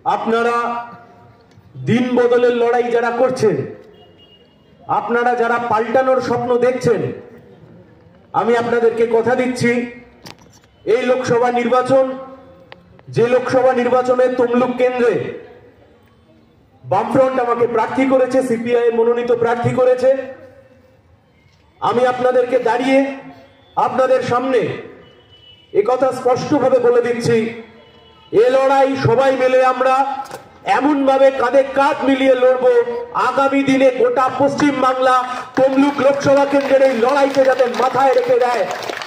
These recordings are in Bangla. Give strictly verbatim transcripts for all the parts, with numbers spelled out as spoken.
আপনারা দিন বদলের লড়াই যারা করছেন, আপনারা যারা পাল্টানোর স্বপ্ন দেখছেন, আমি আপনাদেরকে কথা দিচ্ছি, এই লোকসভা নির্বাচন, যে লোকসভা নির্বাচনে তমলুক কেন্দ্রে বামফ্রন্ট আমাকে প্রার্থী করেছে, সিপিআই মনোনীত প্রার্থী করেছে, আমি আপনাদেরকে দাঁড়িয়ে আপনাদের সামনে একথা স্পষ্টভাবে বলে দিচ্ছি, এ লড়াই সবাই মিলে আমরা এমন ভাবে কাঁধে কাঁধ মিলিয়ে লড়বো, আগামী দিনে গোটা পশ্চিম বাংলা তমলুক লোকসভা কেন্দ্রের এই লড়াইকে যাতে মাথায় রেখে দেয়।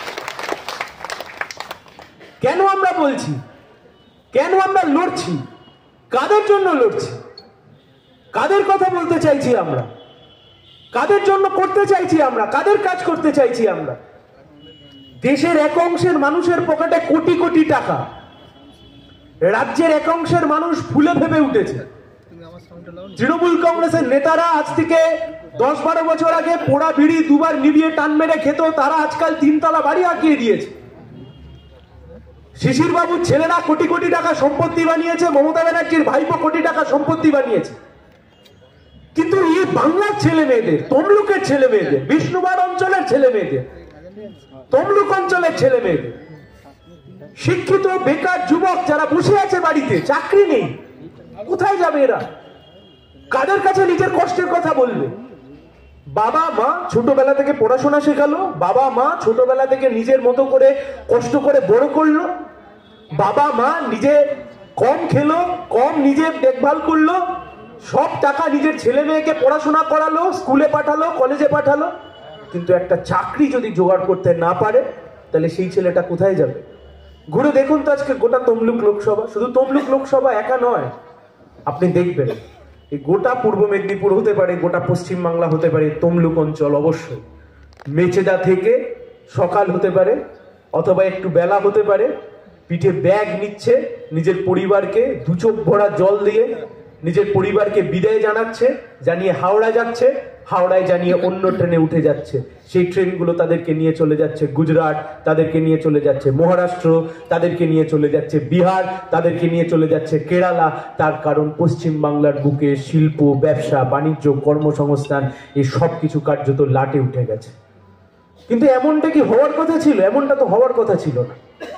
কেন আমরা বলছি, কেন আমরা লড়ছি, কাদের জন্য লড়ছি, কাদের কথা বলতে চাইছি আমরা, কাদের জন্য করতে চাইছি আমরা, কাদের কাজ করতে চাইছি আমরা? দেশের এক অংশের মানুষের পকেটে কোটি কোটি টাকা, রাজ্যের এক অংশের মানুষ ফুলে ফেপে উঠেছে। তৃণমূল কংগ্রেসের নেতারা আজ থেকে দশ বারো বছর আগে পোড়া বিড়ি দুবার নিভিয়ে টান মেরে খেত, তারা আজকাল তিনতলা বাড়ি আঁকিয়ে দিয়েছে। শিশির বাবুর ছেলেরা কোটি কোটি টাকা সম্পত্তি বানিয়েছে, মমতা ব্যানার্জির ভাইপো কোটি টাকা সম্পত্তি বানিয়েছে। কিন্তু এই বাংলার ছেলে মেয়েদের, তমলুকের ছেলে মেয়েদের, বিষ্ণুবার অঞ্চলের ছেলে মেয়েদের, তমলুক অঞ্চলের ছেলে মেয়েদের, শিক্ষিত বেকার যুবক যারা বসে আছে বাড়িতে, চাকরি নেই, কোথায় যাবে এরা? কাদের কাছে নিজের কষ্টের কথা বলবে? বাবা মা ছোটবেলা থেকে পড়াশোনা শেখালো, বাবা মা ছোটবেলা থেকে নিজের মতো করে কষ্ট করে বড় করলো, বাবা মা নিজে কম খেলো, কম নিজে দেখভাল করলো, সব টাকা নিজের ছেলে মেয়েকে পড়াশোনা করালো, স্কুলে পাঠালো, কলেজে পাঠালো, কিন্তু একটা চাকরি যদি জোগাড় করতে না পারে তাহলে সেই ছেলেটা কোথায় যাবে? ঘুরে দেখুন তো আজকে গোটা তমলুক লোকসভা, শুধু তমলুক লোকসভা একা নয়, আপনি দেখবেন এই গোটা পূর্ব মেদিনীপুর হতে পারে, গোটা পশ্চিম বাংলা হতে পারে, তমলুক অঞ্চল অবশ্যই মেচেদা থেকে সকাল হতে পারে অথবা একটু বেলা হতে পারে, পিঠে ব্যাগ নিচ্ছে, নিজের পরিবারকে দু চোখ ভরা জল দিয়ে নিজের পরিবারকে বিদায় জানাচ্ছে, জানিয়ে হাওড়া যাচ্ছে, হাওড়ায় জানিয়ে অন্য ট্রেনে উঠে যাচ্ছে। সেই ট্রেনগুলো তাদেরকে নিয়ে চলে যাচ্ছে গুজরাট, তাদেরকে নিয়ে চলে যাচ্ছে মহারাষ্ট্র, তাদেরকে নিয়ে চলে যাচ্ছে বিহার, তাদেরকে নিয়ে চলে যাচ্ছে কেরালা। তার কারণ পশ্চিম বাংলার বুকে শিল্প, ব্যবসা, বাণিজ্য, কর্মসংস্থান এই সব কিছু কার্যত লাটে উঠে গেছে। কিন্তু এমনটা কি হওয়ার কথা ছিল? এমনটা তো হওয়ার কথা ছিল না।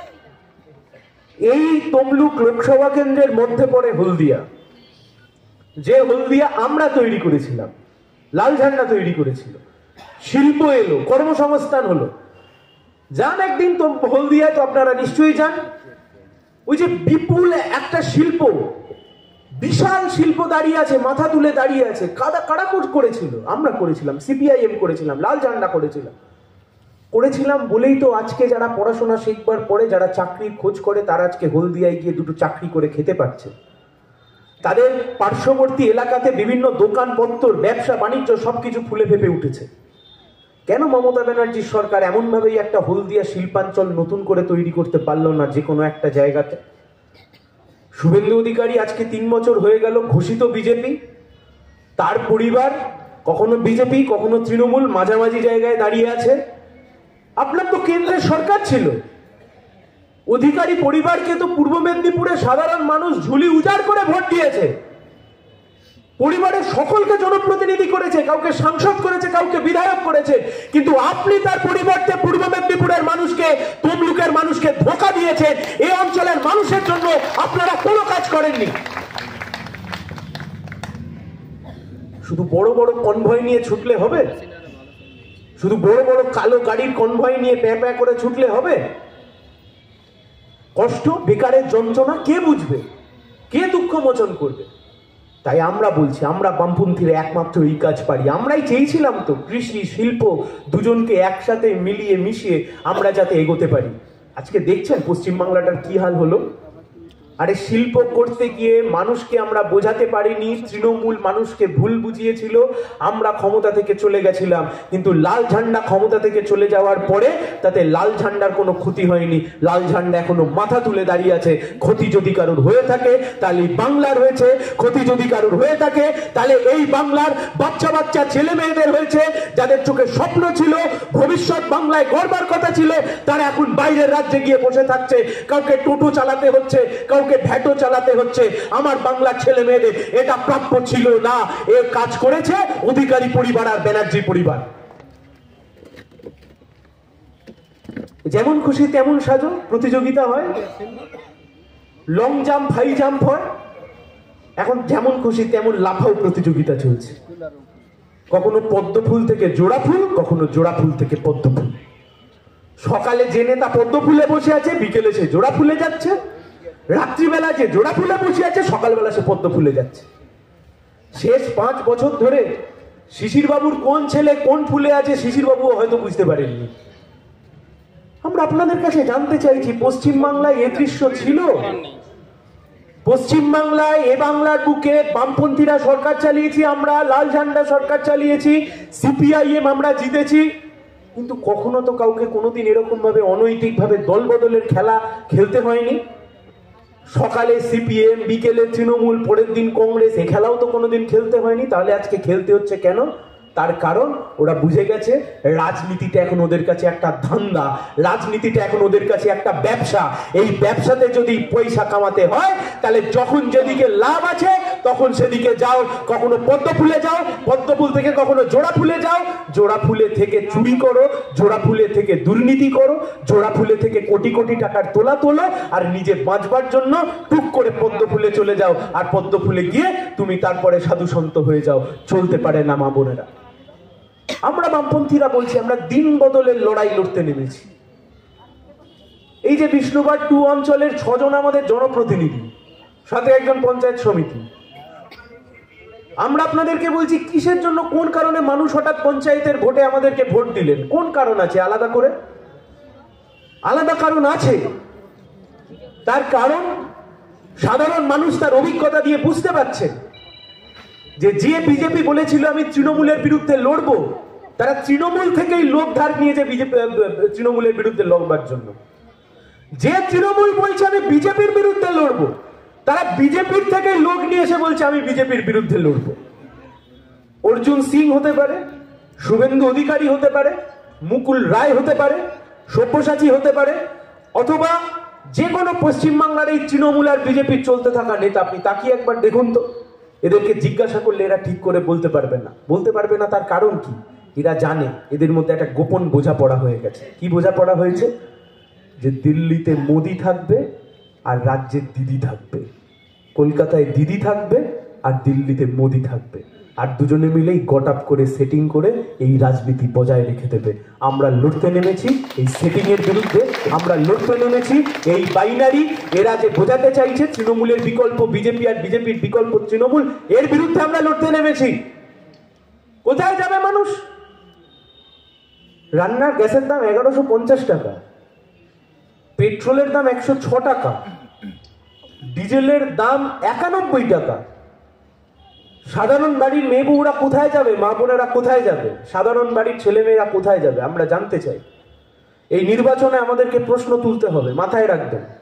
এই তমলুক লোকসভা কেন্দ্রের মধ্যে পড়ে হলদিয়া, যে হলদিয়া আমরা তৈরি করেছিলাম, লাল ঝান্ডা তৈরি করেছিল, শিল্প এলো, কর্মসংস্থান হলো। যান একদিন তো হলদিয়ায়, তো আপনারা নিশ্চয়ই যান, ওই যে বিপুল একটা শিল্প, বিশাল শিল্প দাঁড়িয়ে আছে, মাথা তুলে দাঁড়িয়ে আছে। কাদা কারা করেছিল? আমরা করেছিলাম, সিপিআইএম করেছিলাম, লাল ঝান্ডা করেছিলাম। করেছিলাম বলেই তো আজকে যারা পড়াশোনা শিখবার পরে যারা চাকরির খোঁজ করে, তারা আজকে হলদিয়ায় গিয়ে দুটো চাকরি করে খেতে পারছে। তাদের পার্শ্ববর্তী এলাকাতে বিভিন্ন দোকানপত্র, ব্যবসা বাণিজ্য সবকিছু ফুলে ফেপে উঠেছে। কেন মমতা ব্যানার্জির সরকার এমন ভাবেই একটা হলদিয়া শিল্পাঞ্চল নতুন করে তৈরি করতে পারলো না যে কোনো একটা জায়গাতে? শুভেন্দু অধিকারী আজকে তিন বছর হয়ে গেল ঘোষিত বিজেপি, তার পরিবার কখনো বিজেপি কখনো তৃণমূল, মাঝামাঝি জায়গায় দাঁড়িয়ে আছে। আপনার তো কেন্দ্রের সরকার ছিল, অধিকারী পরিবারকে তো পূর্ব মেদিনীপুরে সাধারণ মানুষ ঝুলি উজাড় করে ভোট দিয়েছে, পরিবারের সকলকে জনপ্রতিনিধি করেছে, কাউকে সাংসদ করেছে, কাউকে বিধায়ক করেছে। কিন্তু আপনি তার পরিবর্তে পূর্ব মেদিনীপুরের মানুষকে, তমলুকের মানুষকে ধোঁকা দিয়েছেন। এই অঞ্চলের মানুষের জন্য আপনারা কোনো কাজ করেননি। শুধু বড় বড় কনভয় নিয়ে ছুটলে হবে? শুধু বড় বড় কালো গাড়ির কনভয় নিয়ে প্যাঁ প্যাঁ করে ছুটলে হবে? কষ্ট, বেকারের যন্ত্রণা কে বুঝবে? কে দুঃখ মোচন করবে? তাই আমরা বলছি, আমরা বামপন্থীরা একমাত্র এই কাজ পারি। আমরাই চেয়েছিলাম তো কৃষি শিল্প দুজনকে একসাথে মিলিয়ে মিশিয়ে আমরা যাতে এগোতে পারি। আজকে দেখছেন পশ্চিমবাংলাটার কি হাল হলো। আরে শিল্প করতে গিয়ে মানুষকে আমরা বোঝাতে পারিনি, তৃণমূল মানুষকে ভুল বুঝিয়েছিল, আমরা ক্ষমতা থেকে চলে গেছিলাম। কিন্তু লাল ঝান্ডা ক্ষমতা থেকে চলে যাওয়ার পরে তাতে লাল ঝান্ডার কোনো ক্ষতি হয়নি, লাল ঝান্ডা এখনো মাথা তুলে দাঁড়িয়ে আছে। ক্ষতি যদি কারোর হয়ে থাকে তাহলে বাংলার হয়েছে, ক্ষতি যদি কারোর হয়ে থাকে তাহলে এই বাংলার বাচ্চা বাচ্চা ছেলে মেয়েদের হয়েছে, যাদের চোখে স্বপ্ন ছিল, ভবিষ্যৎ বাংলায় গড়বার কথা ছিল, তারা এখন বাইরের রাজ্যে গিয়ে বসে থাকছে। কাউকে টোটো চালাতে হচ্ছে, কাউকে কাউকে ভ্যাটও চালাতে হচ্ছে আমার বাংলার ছেলে মেয়েদের। এটা প্রাপ্য ছিল না। এর কাজ করেছে অধিকারী পরিবার আর ব্যানার্জি পরিবার। যেমন খুশি তেমন সাজো প্রতিযোগিতা হয়, লং জাম্প হাই জাম্প হয়, এখন যেমন খুশি তেমন লাফাও প্রতিযোগিতা চলছে। কখনো পদ্ম ফুল থেকে জোড়া ফুল, কখনো জোড়া ফুল থেকে পদ্ম ফুল। সকালে যে নেতা পদ্ম ফুলে বসে আছে বিকেলে সে জোড়া ফুলে যাচ্ছে, রাত্রিবেলা যে জোড়া ফুলে বসে আছে সকালবেলা সে পদ্ম ফুলে যাচ্ছে। শেষ পাঁচ বছর ধরে শিশির বাবুর কোন ছেলে কোন ফুলে আছে শিশির বাবু হয়তো বুঝতে পারেননি। আমরা আপনাদের কাছে জানতে চাইছি, পশ্চিমবাংলায় এ দৃশ্য ছিল? পশ্চিমবাংলায় এ বাংলার বুকে বামপন্থীরা সরকার চালিয়েছি, আমরা লাল ঝান্ডা সরকার চালিয়েছি, সিপিআইএম আমরা জিতেছি, কিন্তু কখনো তো কাউকে কোনোদিন এরকম ভাবে অনৈতিক ভাবে দল বদলের খেলা খেলতে হয়নি। সকালে সিপিএম, বিকেলে তৃণমূল, পরের দিন কংগ্রেস, এ খেলাও তো কোনোদিন খেলতে হয়নি। তাহলে আজকে খেলতে হচ্ছে কেন? তার কারণ ওরা বুঝে গেছে রাজনীতিটা এখন ওদের কাছে একটা ধান্দা, রাজনীতিটা এখন ওদের কাছে একটা ব্যবসা। এই ব্যবসাতে যদি পয়সা কামাতে হয় তাহলে যখন যেদিকে লাভ আছে তখন সেদিকে যাও। কখনো পদ্ম ফুলে যাও, পদ্ম ফুল থেকে কখনো জোড়া ফুলে যাও, জোড়া ফুলে থেকে চুরি করো, জোড়া ফুলে থেকে দুর্নীতি করো, জোড়া ফুলে থেকে কোটি কোটি টাকার তোলা তোলো, আর নিজে বাঁচবার জন্য টুক করে পদ্ম ফুলে চলে যাও। আর পদ্ম ফুলে গিয়ে তুমি তারপরে সাধু সন্ত হয়ে যাও। চলতে পারে না মা বোনেরা। আমরা বামপন্থীরা বলছি আমরা দিন বদলের লড়াই লড়তে নেমেছি। এই যে বিষ্ণুবার টু অঞ্চলের ছজন আমাদের জনপ্রতিনিধি, সাথে একজন পঞ্চায়েত সমিতি। আমরা আপনাদেরকে বলছি কিসের জন্য, কোন কারণে মানুষ হঠাৎ পঞ্চায়েতের ভোটে আমাদেরকে ভোট দিলেন? কোন কারণ আছে আলাদা করে? আলাদা কারণ আছে। তার কারণ সাধারণ মানুষ তার অভিজ্ঞতা দিয়ে বুঝতে পারছে যে যে বিজেপি বলেছিল আমি তৃণমূলের বিরুদ্ধে লড়বো, তারা তৃণমূল থেকেই লোক ধার নিয়েছে বিজেপি তৃণমূলের বিরুদ্ধে লড়বার জন্য। যে তৃণমূল বলছে আমি বিজেপির বিরুদ্ধে লড়বো, তারা বিজেপির থেকে লোক নিয়ে এসে বলছে আমি বিজেপির বিরুদ্ধে লড়বো। অর্জুন সিং হতে পারে, শুভেন্দু অধিকারী হতে পারে, মুকুল রায় হতে পারে, সব্যসাচী হতে পারে, অথবা যে কোনো পশ্চিমবাংলার এই তৃণমূল আর বিজেপির চলতে থাকা নেতা। আপনি তাকিয়ে একবার দেখুন তো, এদেরকে জিজ্ঞাসা করলে এরা ঠিক করে বলতে পারবে না। বলতে পারবে না তার কারণ কি? এরা জানে এদের মধ্যে একটা গোপন বোঝাপড়া হয়ে গেছে। কি বোঝাপড়া হয়েছে? যে দিল্লিতে মোদি থাকবে আর রাজ্যের দিদি থাকবে, কলকাতায় দিদি থাকবে আর দিল্লিতে মোদি থাকবে, আর দুজনে মিলেই গট আপ করে সেটিং করে এই রাজনীতি বজায় রেখে দেবে। আমরা লড়তে নেমেছি এই সেটিং এর বিরুদ্ধে, আমরা লড়তে নেমেছি এই বাইনারি। এরা যে বোঝাতে চাইছে তৃণমূলের বিকল্প বিজেপি আর বিজেপির বিকল্প তৃণমূল, এর বিরুদ্ধে আমরা লড়তে নেমেছি। কোথায় যাবে মানুষ? রান্নার গ্যাসের দাম এগারোশো পঞ্চাশ টাকা, পেট্রোলের দাম একশো ছ টাকা, ডিজেলের দাম একানব্বই টাকা। সাধারণ বাড়ির মেয়ে বউরা কোথায় যাবে? মা বোনেরা কোথায় যাবে? সাধারণ বাড়ির ছেলে মেয়েরা কোথায় যাবে? আমরা জানতে চাই। এই নির্বাচনে আমাদেরকে প্রশ্ন তুলতে হবে, মাথায় রাখবেন।